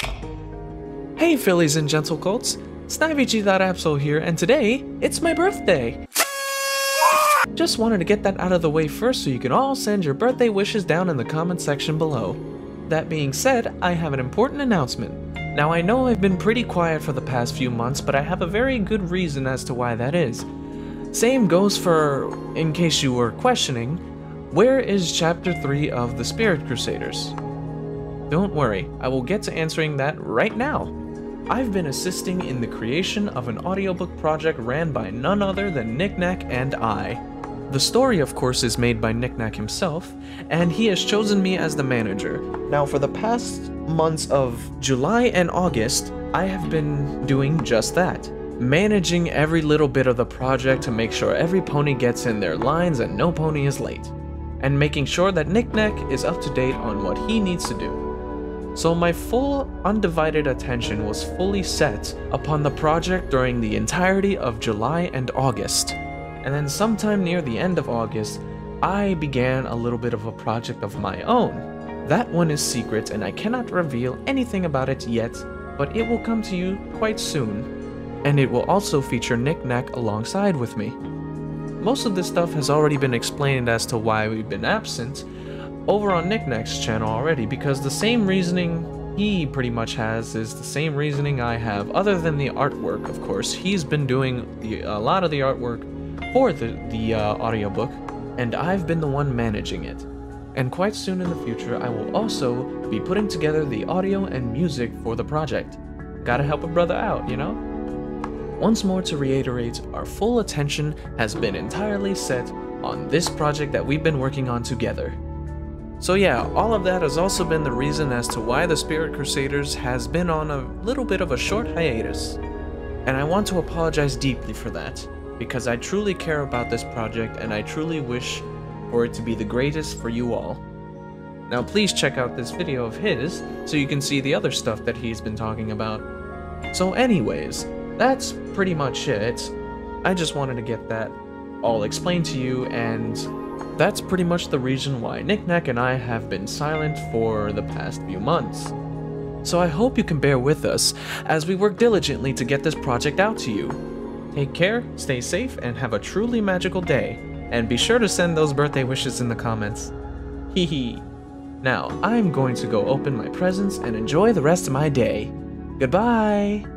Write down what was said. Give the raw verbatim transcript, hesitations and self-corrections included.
Hey Phillies and gentle colts, SnivyG.Absol here, and today, it's my birthday! Just wanted to get that out of the way first so you can all send your birthday wishes down in the comment section below. That being said, I have an important announcement. Now I know I've been pretty quiet for the past few months, but I have a very good reason as to why that is. Same goes for, in case you were questioning, where is chapter three of The Spirit Crusaders? Don't worry, I will get to answering that right now. I've been assisting in the creation of an audiobook project ran by none other than Knickknack and I. The story, of course, is made by Knickknack himself, and he has chosen me as the manager. Now, for the past months of July and August, I have been doing just that. Managing every little bit of the project to make sure every pony gets in their lines and no pony is late. And making sure that Knickknack is up to date on what he needs to do. So my full, undivided attention was fully set upon the project during the entirety of July and August. And then sometime near the end of August, I began a little bit of a project of my own. That one is secret and I cannot reveal anything about it yet, but it will come to you quite soon. And it will also feature Knickknack alongside with me. Most of this stuff has already been explained as to why we've been absent over on Knickknack's channel already, because the same reasoning he pretty much has is the same reasoning I have, other than the artwork, of course. He's been doing the, a lot of the artwork for the, the uh, audiobook, and I've been the one managing it. And quite soon in the future, I will also be putting together the audio and music for the project. Gotta help a brother out, you know? Once more to reiterate, our full attention has been entirely set on this project that we've been working on together. So yeah, all of that has also been the reason as to why The Spirit Crusaders has been on a little bit of a short hiatus. And I want to apologize deeply for that, because I truly care about this project and I truly wish for it to be the greatest for you all. Now please check out this video of his so you can see the other stuff that he's been talking about. So anyways, that's pretty much it. I just wanted to get that all explained to you, and that's pretty much the reason why Knickknack and I have been silent for the past few months. So I hope you can bear with us as we work diligently to get this project out to you. Take care, stay safe, and have a truly magical day. And be sure to send those birthday wishes in the comments. Hee hee. Now, I'm going to go open my presents and enjoy the rest of my day. Goodbye!